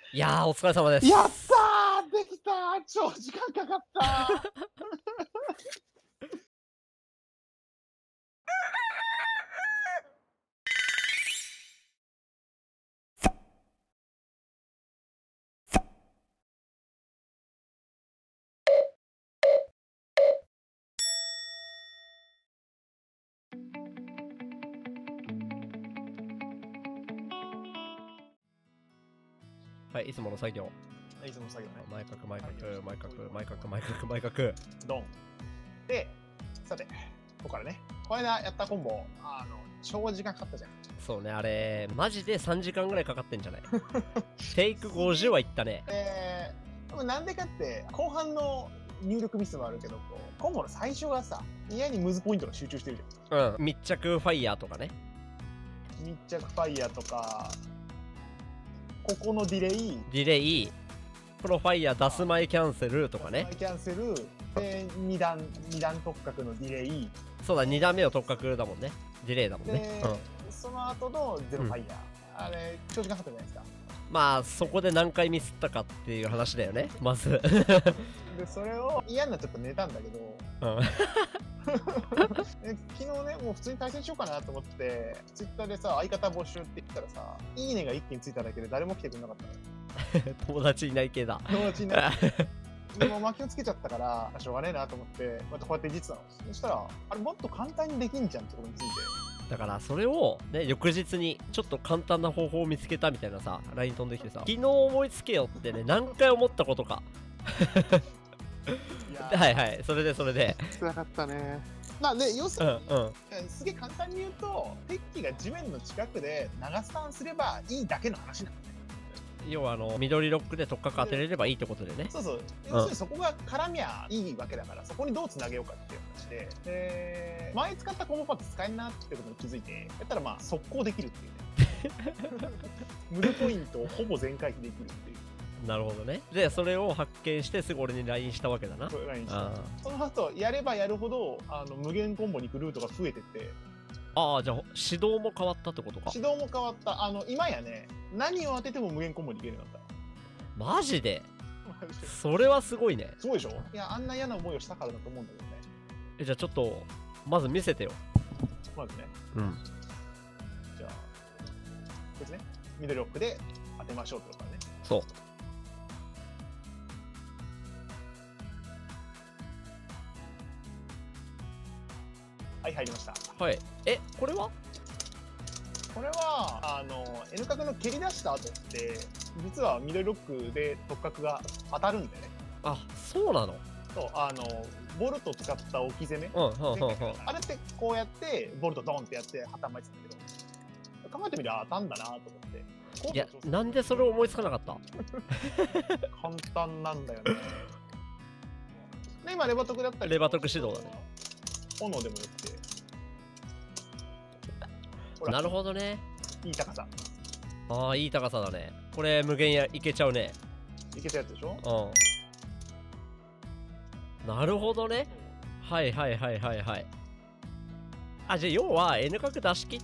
いやー、お疲れ様です。 やったー、できたー、超時間かかったー。 はい、いつもの作業。 いつも作業ね。 前角、前角、前角、前角、前角、前角。 ドン。で、さて、ここからね、この間やったコンボ、超時間かかったじゃん。 そうね、あれ、マジで3時間ぐらいかかってんじゃないテイク50はいったね。 でもなんでかって、後半の入力ミスもあるけど、コンボの最初がさ、嫌にムズポイントが集中してるじゃん。 うん、密着ファイヤーとかね。 密着ファイヤーとか、ここのディレイ、プロファイヤー出す前キャンセルとかね。 キャンセル、で、2段特角のディレイ。 そうだ、2段目の特角だもんね。ディレイだもんね。 その後のゼロファイヤー。あれ、長時間かかったじゃないですか。まあ、そこで何回ミスったかっていう話だよね、まず。 で、それを嫌になっちゃって寝たんだけど、昨日ね、もう普通に対戦しようかなと思って、ツイッターでさ、相方募集って言ったらさ、いいねが一気についただけで誰も来てくれなかったのよ。 友達いない系だ。 友達いない。でも巻きをつけちゃったから、しょうがねえなと思って、またこうやっていじってたの。そしたら、あれもっと簡単にできんじゃんってことについて。 だからそれをね、翌日にちょっと簡単な方法を見つけたみたいなさ、LINE 飛んできてさ、昨日思いつけよってね、何回思ったことか。はいはい、それで。 辛かったね。まあね、要するに、すげえ簡単に言うと、敵機が地面の近くで長スタンすればいいだけの話なのね。 要は緑ロックで特化当てれればいいってことでね。 そうそう。要するにそこが絡みゃいいわけだから、そこにどうつなげようかっていう話で、前使ったコンボパーツ使えんなってことに気づいて、やったらまあ速攻できるっていうね。無駄ポイントをほぼ全回避できるっていう。 なるほどね。で、それを発見してすぐ俺に LINE したわけだな。 その後、やればやるほど、無限コンボに行くルートが増えてって、 ああ、じゃあ指導も変わったってことか。 指導も変わった。今やね、何を当てても無限コンボに行けるようになった。 マジでそれはすごいね。 すごいでしょ。いや、あんな嫌な思いをしたからだと思うんだけどね。 じゃあちょっと、まず見せてよ。 まずね。じゃあ、こいつね、ミドルロックで当てましょうってことだね。 そう。 はい、入りました。 はい。これは N 角の蹴り出した後って、実はミドルロックで突角が当たるんだよね。 あ、そうなの？ そう、ボルト使った置き攻め。あれってこうやって、ボルトドンってやって旗巻いてたんだけど、考えてみりゃ当たんだなと思って。 いや、なんでそれを思いつかなかった？ 簡単なんだよね。で、今レバトクだったり。 レバトク指導だね。 炎でもよくて。 なるほどね。 いい高さ。 ああ、いい高さだね。これ無限いけちゃうね。 いけちゃうやつでしょ？ なるほどね。はい。あ、じゃあ要は N 角出し切って、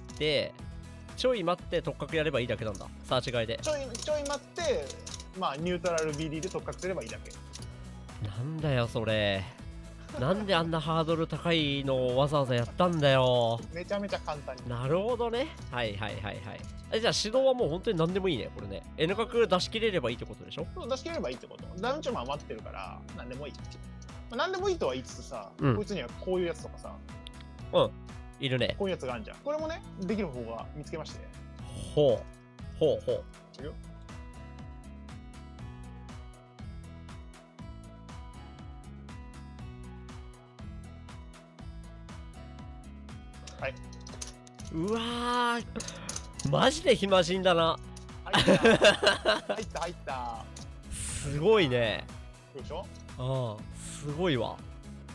ちょい待って突角やればいいだけなんだ。サーチ外で。 ちょい待って、まあニュートラル BD で突角すればいいだけ。 なんだよ、それ。なんであんなハードル高いのをわざわざやったんだよ。 めちゃめちゃ簡単に。 なるほどね。はい。じゃあ指導はもう本当に何でもいいね、これね。N 角出し切れればいいってことでしょ？ そう、出し切れればいいってこと。ダウンチョも余ってるから、何でもいい。何でもいいとは言いつつさ、こいつにはこういうやつとかさ。 いるね。 こういうやつがあるじゃん。これもね、できる方が見つけまして。 ほう。 いくよ。はい。 うわー、マジで暇人だな。 入った。 すごいね。 でしょ？ ああ、すごいわ。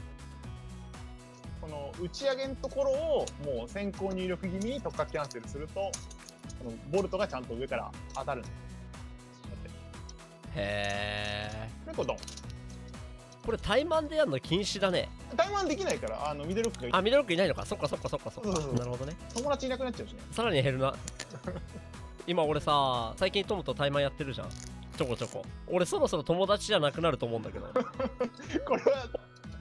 この打ち上げのところをもう先行入力気味に突角キャンセルすると、このボルトがちゃんと上から当たるんだ。 へで、これドン。 これタイマンでやるの禁止だね。 タイマンできないから、ミドルロックが。 あ、ミドルロックいないのか。そっか。なるほどね。 友達いなくなっちゃうしね。 さらに減るな。今俺さ、最近トムとタイマンやってるじゃん。 ちょこちょこ。俺そろそろ友達じゃなくなると思うんだけど。 これは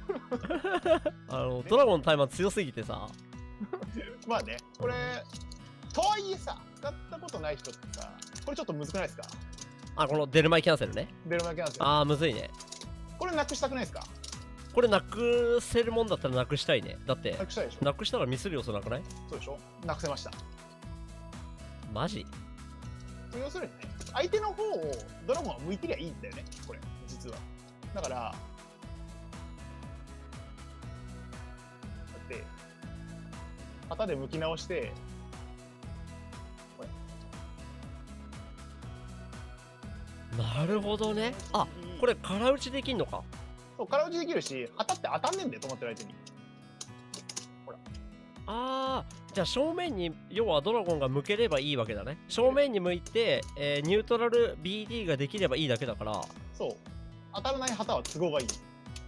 ドラゴンのタイマー強すぎてさ。 まあね、これとはいえさ、使ったことない人ってさ、これちょっとむずくないですか？ あ、この出る前キャンセルね。 出る前キャンセル。 あー、むずいね。 これなくしたくないですか？ これなくせるもんだったらなくしたいね。だってなくしたいでしょ？ なくしたらミスる要素なくない？ そうでしょ？なくせました。 マジ？ 要するにね、相手の方をドラゴンが向いてりゃいいんだよね、これ実は。だからだって旗で向き直してこれなるほどね。あ、これ空打ちできんのか。 そう空打ちできるし、旗って当たんねんだよ、止まってる相手に。 あー、じゃあ正面に要はドラゴンが向ければいいわけだね。正面に向いて、ニュートラル BD ができればいいだけだから。 そう、当たらない旗は都合がいい。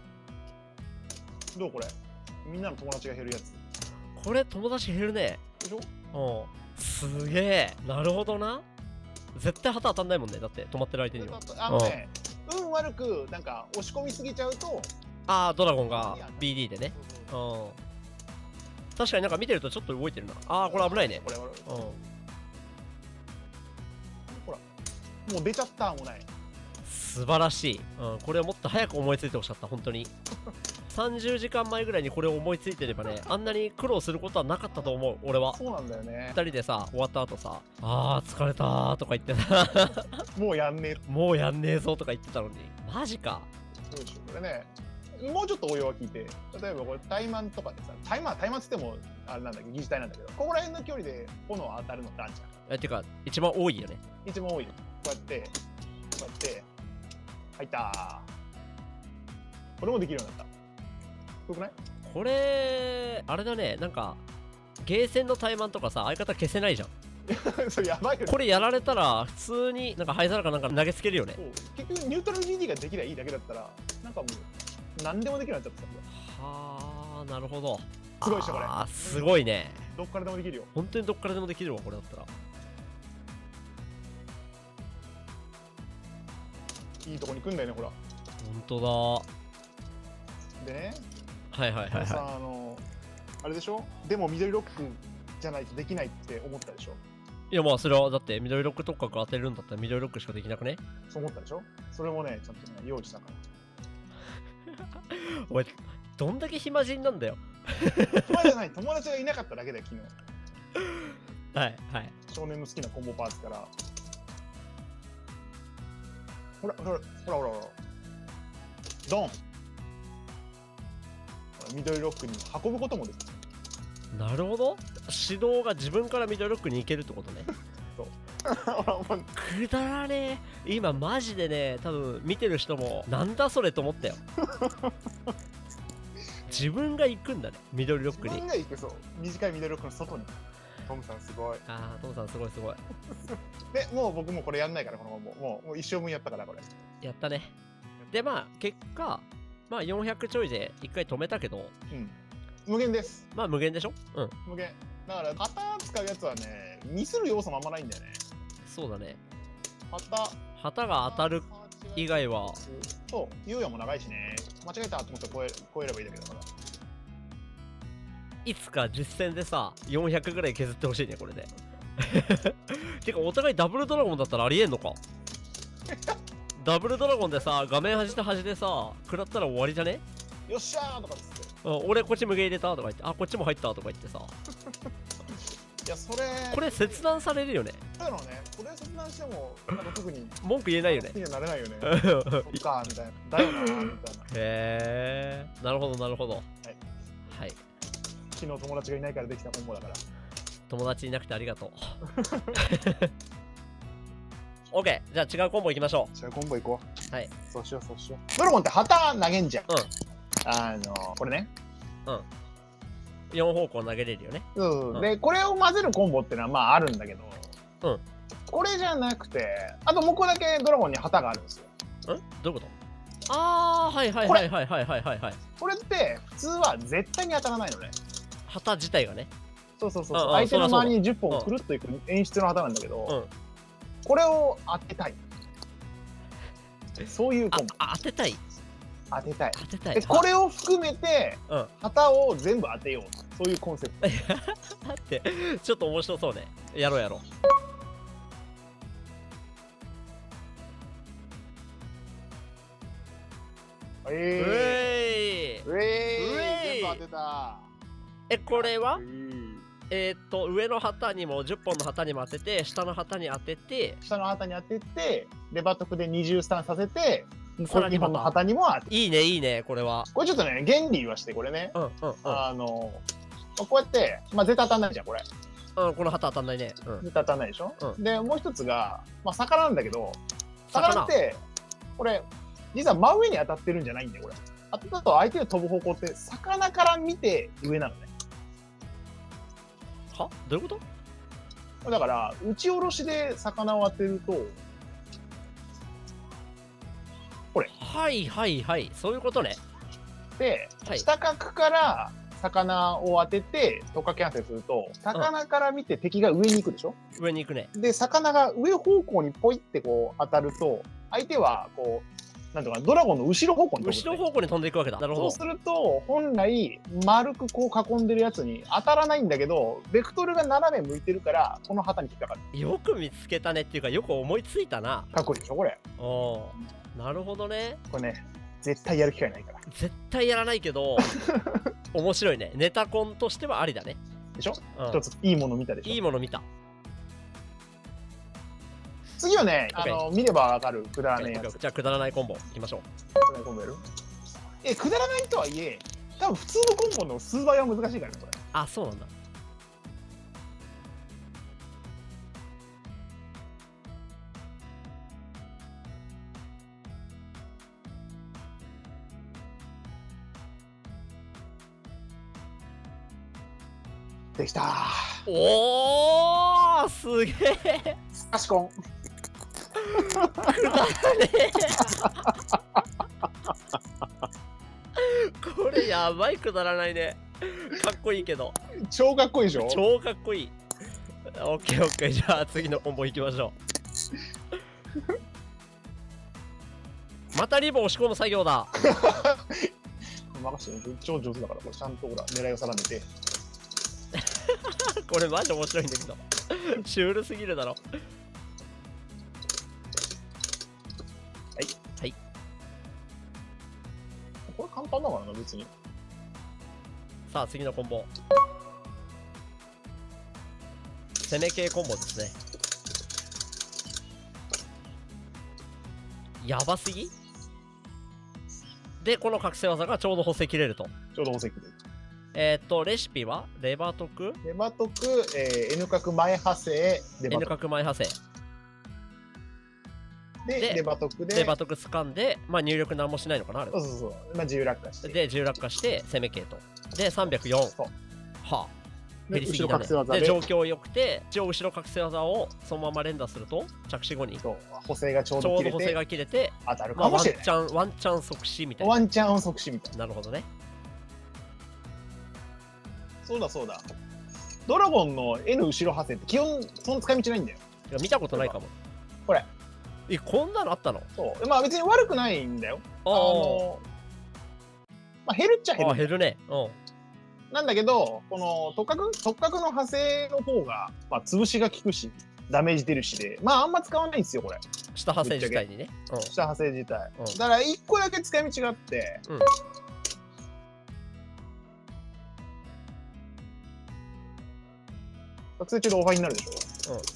どうこれ、みんなの友達が減るやつこれ友達減るね。 でしょ？ うん、すげえ。なるほどな。絶対旗当たんないもんね。だって止まってる相手には。 ね、運悪くなんか押し込みすぎちゃうと、 ああ、ドラゴンが BD でね。うん、確かになんか見てるとちょっと動いてるな。ああ、これ危ないね。 これ、 うん、 ほらもう出ちゃった。もうない。 素晴らしい。うん、これをもっと早く思いついてほしかった。本当に30時間前ぐらいにこれを思いついてればね、あんなに苦労することはなかったと思う。俺は。 そうなんだよね。 2人でさ、終わった後さ、あー疲れたーとか言ってさもうやんねえ。 もうやんねえぞとか言ってたのに、マジか。 どうでしょうこれね。もうちょっと応用は聞いて、例えばこれタイマンとかでさ、タイマンっつってもあれなんだけど、疑似体なんだけど、ここら辺の距離で炎当たるのってあるじゃん。 てか一番多いよね。 一番多いよ。こうやって入ったー。これもできるようになった。よくない？ これあれだね。なんかゲーセンのタイマンとかさ、相方消せないじゃん。 それやばいよね。 これやられたら普通になんか灰皿かなんか投げつけるよね。 結局ニュートラル BD ができりゃいいだけだったら、なんかもう何でもできるようになっちゃってはあ、なるほど。 すごいでしょこれ。 あー、すごいね。 どっからでもできるよ。 本当にどっからでもできるわ、これだったら。 いいとこに来んだよね、ほら。 本当でね、 だ。はいはいはいさはあれでしょ？でも緑ロックじゃないとできないって思ったでしょ？ い。いやまあそれはだって緑ロック特化当てるんだったら緑ロックしかできなくね。 そう思ったでしょ？それもね、ちゃんとね、用意したから。 おい、どんだけ暇人なんだよ。 暇じゃない、友達がいなかっただけで昨日。 はいはい。 少年の好きなコンボパーツから。ほら。ドン。緑ロックに運ぶこともできる。 なるほど。指導が自分から緑ロックに行けるってことね。 そう。 くだらねえ。今マジでね、多分見てる人もなんだそれと思ったよ。自分が行くんだね、緑ロックに。 自分が行く。そう、短い緑ロックの外に。トムさんすごい。 ああ、トムさんすごいすごい。 でもう僕もこれやんないから、このままもう一生分やったからこれ。 やったね。でまあ結果まあ400ちょいで1回止めたけど、 うん、無限です。 まあ無限でしょ。うん、 無限だから旗使うやつはね、ミスる要素もあんまないんだよね。 そうだね。 旗が当たる以外は。 そう、猶予も長いしね。間違えたと思って超えればいいだけだから。 いつか実戦でさ400ぐらい削ってほしいね、これで。てかお互いダブルドラゴンだったらありえんのか。ダブルドラゴンでさ、画面端と端でさ食らったら終わりじゃね。 よっしゃーとかっつって、 俺こっち無限入れたとか言って、あこっちも入ったとか言ってさ。 いやそれこれ切断されるよね。 そうなのね。これ切断してもなんか特に文句言えないよね。 好きにはなれないよね。そっかみたいな。だよなーみたいな。 へえ、なるほどなるほど。はいはい。 昨日友達がいないからできたコンボだから。 友達いなくてありがとう。オッケー、じゃあ違うコンボいきましょう。違うコンボいこう。はい。 そうしよう。ドラゴンって旗投げんじゃん。 うん。 これね。 うん。4方向投げれるよね。 うん。でこれを混ぜるコンボってのはまああるんだけど。 うん。 これじゃなくて、あともう1個だけドラゴンに旗があるんですよ。 どういうこと？ああ、はいはいはいはいはいはいはい。 これって普通は絶対に当たらないのね。 旗自体がね。 そう。相手の周りに10本くるっといく演出の旗なんだけど、これを当てたい。 そういうコンボ。 当てたい。 当てたい。 当てたい。 でこれを含めてうん。 旗を全部当てよう。そういうコンセプト。 待って、ちょっと面白そうね。やろうやろう。うえー全部当てた。 これはうん上の旗にも10本の旗にも当てて、下の旗に当てて、 下の旗に当てて、レバ得で20スタンさせて、 さらに 2本の旗にも当てて。 いいね、いいね、これは。 これちょっとね、原理言わして、これね。 うんうんこうやって、まあ、絶対当たんないじゃん、これ。 うん。うん、この旗当たんないね。うん。 絶対当たんないでしょ、 うで、もう一つが、まあ、魚なんだけど、魚魚っ。て、これ、実は真上に当たってるんじゃないんだよ、これ。当たったと相手が飛ぶ方向って、魚から見て上なのね。 はどういうことだから、打ち下ろしで魚を当てると、 はいはいはい。そういうことね。 で、 はい下角から魚を当てて、突破キャンセルすると、魚から見て敵が上に行くでしょ、 上に行くね。 で、魚が上方向にポイってこう当たると、相手はこう、なんとかドラゴンの後ろ方向に飛ぶんですね、 後ろ方向に飛んでいくわけだ。なるほど。 そうすると、本来、丸くこう囲んでるやつに当たらないんだけど、ベクトルが斜め向いてるから、この旗に引っかかる。 よく見つけたねっていうか、よく思いついたな。 かっこいいでしょ、これ。 おお。なるほどね。 これね、絶対やる機会ないから。 絶対やらないけど、面白いね。ネタコンとしてはありだね。 でしょ、 うん一ついいもの見たでしょ。 いいもの見た。 次はね、 OK 見ればわかるくだらねえやつ。 じゃあ、くだらないコンボいきましょう。 コンボやるくだらないとはいえ、多分普通のコンボの数倍は難しいからね、これ。 あ、そうなんだ。 できたー。 おー、すげえ。 アシコン。 くだらねえ。これやばいくだらないね。かっこいいけど。 超かっこいいでしょ。 超かっこいい。オッケーオッケー。じゃあ次のコンボいきましょう。またリボン押し込む作業だ。 任せて、超上手だから、これちゃんとほら、狙いを定めて。 これマジ面白いんだけど。シュールすぎるだろ。はい。 これ簡単だからな、別に。 さあ次のコンボ。攻め系コンボですね。やばすぎで、この覚醒技がちょうど補正切れると。 ちょうど宝石で。 レシピはレバトクレバトク、N 角前派生、レバ N トク。 角前派生で、 でレバトクで、 レバトク掴んで、まあ、入力何もしないのかなあれは。 そうそうそう。まあ、自由落下して。 で、重落下して攻め系と。で、304。 そうはあ。 で減りすぎだね。 後ろ覚醒技でで、状況良くて、一応後ろ覚醒技をそのまま連打すると、着地後にちそう補正がちょうょど切れてうど補正が切れて、 当たるまあ、ワンチかもしれない。 ャン、ワンチャン即死みたいな。 ワンチャン即死みたいな。 なるほどね。 そうだそうだ。ドラゴンの N 後ろ派生って基本その使い道ないんだよ。 いや見たことないかも。 これ。 こんなのあったの？ そう。まあ別に悪くないんだよ。 あまあ減るっちゃ減るあ、 んだよ。 減るね。うん。 なんだけど、この突角の派生の方が、まあ、潰しが効くし、ダメージ出るしで、まああんま使わないんですよ、これ。 下派生自体にね。 下派生自体。 うんだから1個だけ使い道があって、 うん。 覚醒中でオファーになるでしょ。 うん。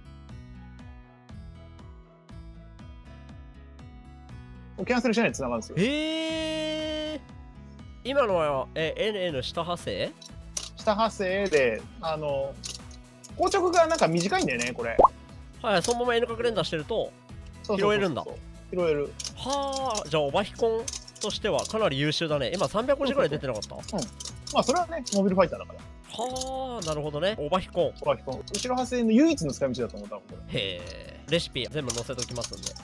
キャンセルしないで繋がるんですよ。 へえ。今のは、NN 下派生？ 下派生で、硬直がなんか短いんだよね、これ。 はい、そのまま N 角連打してると、 そうそうそうそう拾えるんだ。 拾える。 はあ、じゃあオバヒコンとしてはかなり優秀だね。今350ぐらい出てなかった？ まあそれはね、モビルファイターだから。 はあ、なるほどね。オバヒコン。 後ろ派生の唯一の使い道だと思ったもん、これ。 へえ。レシピ全部載せておきますんで。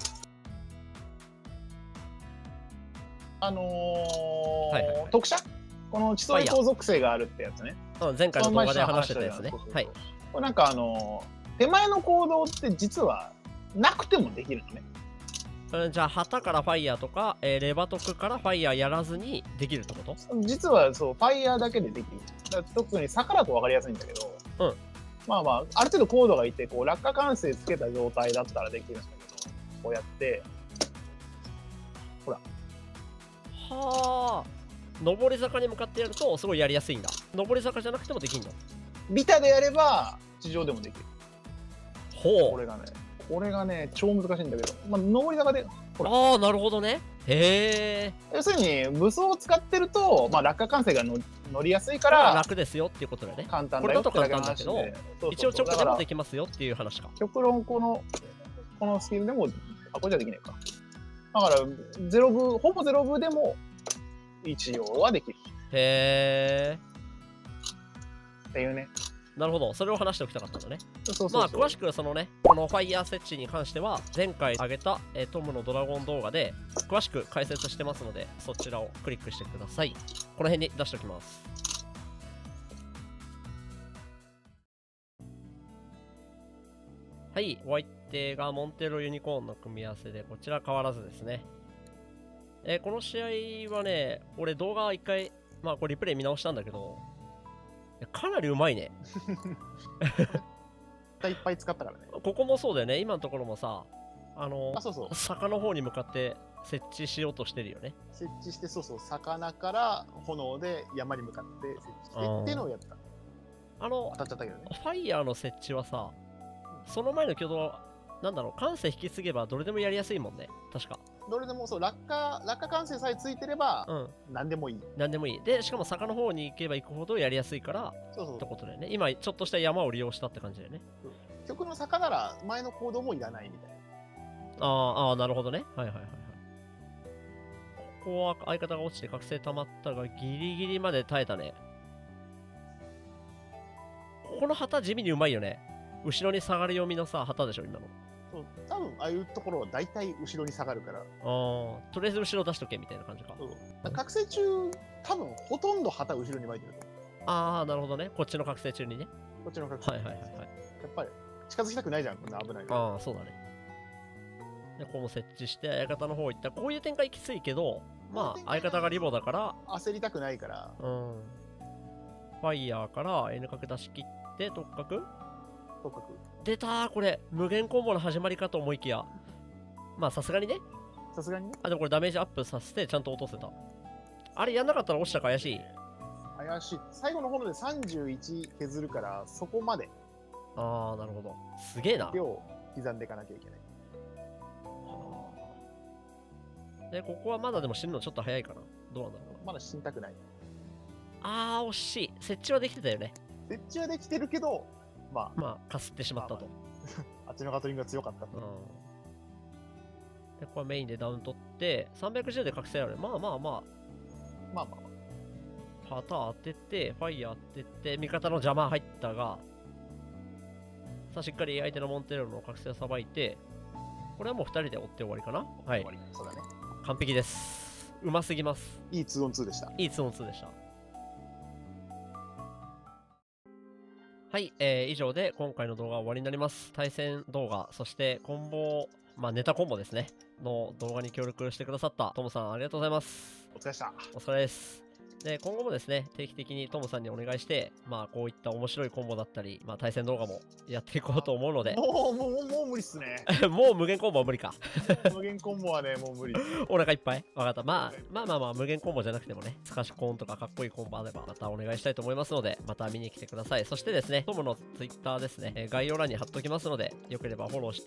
はいはいはい特殊この地層移行属性があるってやつね。 前回の動画で話してたやつね。はい。 これなんか手前の行動って実はなくてもできるのね。 じゃあ旗からファイヤーとか、レバトクからファイヤーやらずにできるってこと？ 実はそう、ファイヤーだけでできる。だから特に坂だと分かりやすいんだけど、 うん、 まあまあ、ある程度高度がいて、こう落下関数つけた状態だったらできるんだけど、こうやって、ほら。 はあ、上り坂に向かってやるとすごいやりやすいんだ。上り坂じゃなくてもできんの？ ビタでやれば地上でもできる。 ほう。 これがね超難しいんだけど、まあ、上り坂で、 ああ、なるほどね。へえ。 要するに武装を使ってると、まあ、落下関数が乗りやすいかだからら楽ですよっていうことだよね。 簡単だよってだけの話で、 これだと簡単だけど、一応直でもできますよっていう話か。 極論このスキルでも、あ、これじゃできないか。だからゼロ部、ほぼゼロ部でも一応はできるへえ。 っていうね。 なるほど、それを話しておきたかったんだね。 そうまあ詳しくそのね、このファイヤー設置に関しては前回上げた、トムのドラゴン動画で詳しく解説してますので、そちらをクリックしてください。この辺に出しておきます。はい、お相手がモンテロユニコーンの組み合わせで、こちら変わらずですね。この試合はね、俺動画一回、まあこれリプレイ見直したんだけど、かなりうまいね。 いっぱい使ったからね。 ここもそうだよね。今のところもさ、 そうそう、 坂の方に向かって設置しようとしてるよね。 設置して、そうそう、魚から炎で山に向かって設置してっていうのをやった。当たっちゃったけどね。 ファイヤーの設置はさ、その前の挙動、なんだろう、感性引き継げばどれでもやりやすいもんね。確か。 どれでもそう、落下関数さえついてれば、何でもいい。 何でもいい。で、しかも坂の方に行けば行くほどやりやすいから、 そうそう。 ってことだよね。今、ちょっとした山を利用したって感じだよね。 曲の坂なら前の行動もいらないみたいな。 ああ、なるほどね。はいはいはいはい。ここは相方が落ちて覚醒溜まったが、ギリギリまで耐えたね。ここの旗地味にうまいよね。後ろに下がる読みのさ、旗でしょ、今の。 そう、多分ああいうところは大体後ろに下がるから。 とりあえず後ろ出しとけみたいな感じか。 覚醒中、多分ほとんど旗後ろに巻いてると思う。 ああ、なるほどね。こっちの覚醒中にね。 こっちの覚醒。 はいはいはいはい。 やっぱり近づきたくないじゃん、こんな危ない。 ああ、そうだね。で、ここも設置して、相方の方行った。こういう展開きついけど、まあ、相方がリボだから。 焦りたくないから。 ファイヤーから N 角出し切って、特角出たー、これ。無限コンボの始まりかと思いきや。まあ、さすがにね。 さすがにね。 あ、でもこれダメージアップさせて、ちゃんと落とせた。あれやんなかったら落ちたか怪しい。 怪しい。最後の方で31削るから、そこまで。 ああ、なるほど。すげえな。 量刻んでいかなきゃいけない。 で、ここはまだでも死ぬのちょっと早いかな。どうなんだろう。 まだ死にたくない。 あー、惜しい。設置はできてたよね。 設置はできてるけど、まあ、かすってしまったと。 あっちのガトリングが強かったと。 で、これメインでダウン取って、310で覚醒ある。まあ。パター当てて、ファイヤー当てて、味方の邪魔入ったが、さあ、しっかり相手のモンテロの覚醒をさばいて、これはもう2人で追って終わりかな。はい。 そうだね。 完璧です。うますぎます。 いい 2on2 でした。 いい 2on2 でした。はい、以上で今回の動画は終わりになります。対戦動画、そしてコンボ、まあネタコンボですね、の動画に協力してくださったトムさんありがとうございます。 お疲れでした。 お疲れです。で、今後もですね、定期的にトムさんにお願いして、まあこういった面白いコンボだったり、まあ対戦動画もやっていこうと思うので。 もう無理っすね。 もう無限コンボは無理か。 無限コンボはね、もう無理。 お腹いっぱいわかった。まあ、無限コンボじゃなくてもね、スカシコンとかかっこいいコンボあれば、またお願いしたいと思いますので、また見に来てください。そしてですね、トムのツイッターですね、概要欄に貼っときますので、よければフォローして、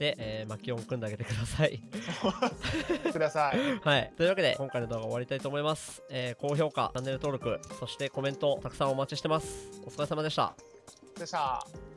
マキオン組んであげてください。 ください。 はい。というわけで、今回の動画終わりたいと思います。高評価、チャンネル登録、そしてコメント、たくさんお待ちしてます。お疲れ様でした。 でした。